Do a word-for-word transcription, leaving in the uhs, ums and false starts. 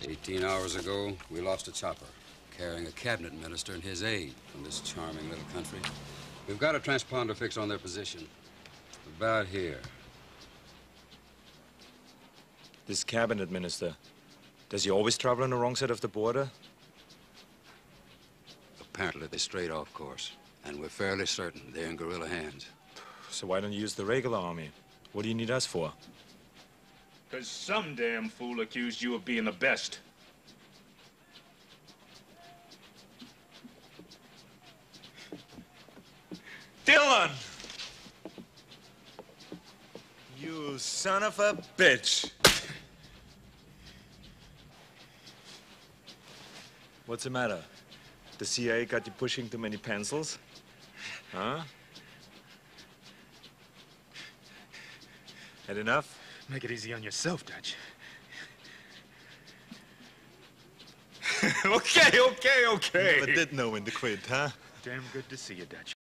Eighteen hours ago, we lost a chopper carrying a cabinet minister and his aide from this charming little country. We've got a transponder fixed on their position. About here. This cabinet minister, does he always travel on the wrong side of the border? Apparently they strayed off course, and we're fairly certain they're in guerrilla hands. So why don't you use the regular army? What do you need us for? Because some damn fool accused you of being the best. Dillon! You son of a bitch! What's the matter? The C I A got you pushing too many pencils? Huh? Had enough? Make it easy on yourself, Dutch. okay, okay, okay. Never did know when to quit, huh? Damn good to see you, Dutch.